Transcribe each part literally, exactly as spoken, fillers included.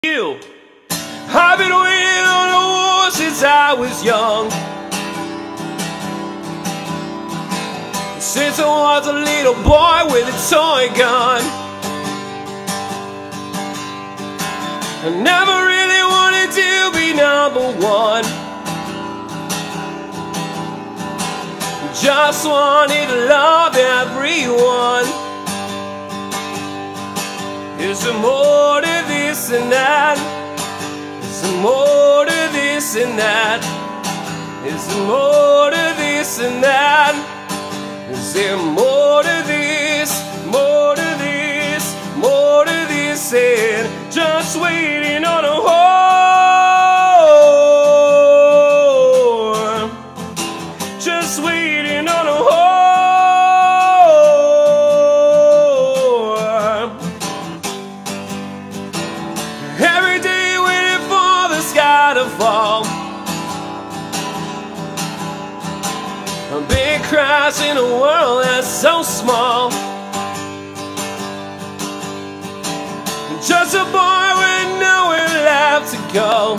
You. I've been waiting on a war since I was young, since I was a little boy with a toy gun. I never really wanted to be number one, just wanted to love everyone. Is there more to this and that? Is there more to this and that? Is there more to this and that? Is there more to this, more to this, more to this, and just waiting on a whore, just waiting on a whore. Every day waiting for the sky to fall, a big crash in a world that's so small. Just a boy with nowhere left to go.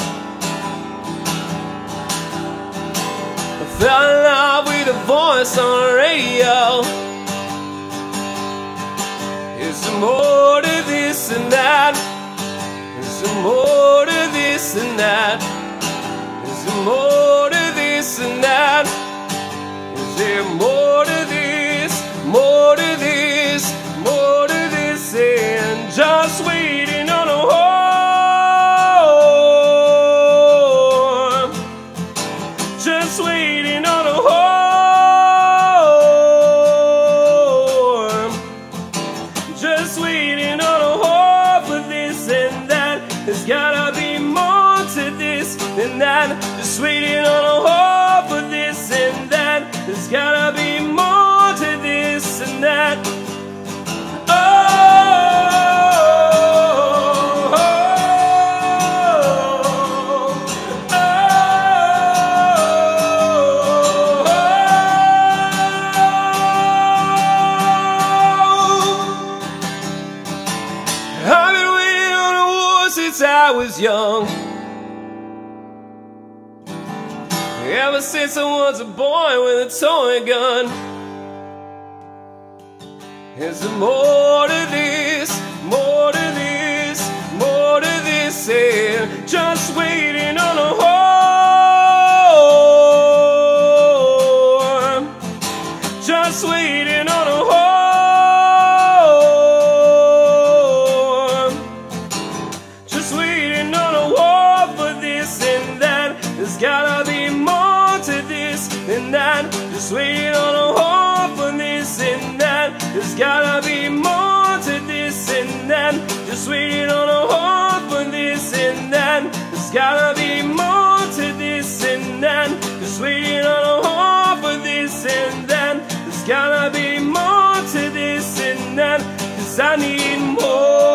I fell in love with a voice on the radio. Is there more to this and that? Is there more to this and that? Is there more to this and that? Is there more to this, more to this, more to this, and just waiting on a whore, just waiting on a whore, just waiting on a whore for this and that. There's gotta be more to this than that. Just waiting on a whore for this and that. There's gotta be more to this and that. Oh, oh, oh, oh. I've been waiting on a war since I was young, ever since I was a boy with a toy gun. Is there more to this, more to this, more to this, and just waiting on a whore, just waiting on a whore, just waiting on a whore for this and that. There's gotta be more to this than that. Just waiting on a whore for this and that. There's gotta be more to this and that. Just waiting on a whore for this and that. There's gotta be more to this and that. Just waiting on a whore for this and that. There's gotta be more to this and that. 'Cause I need more.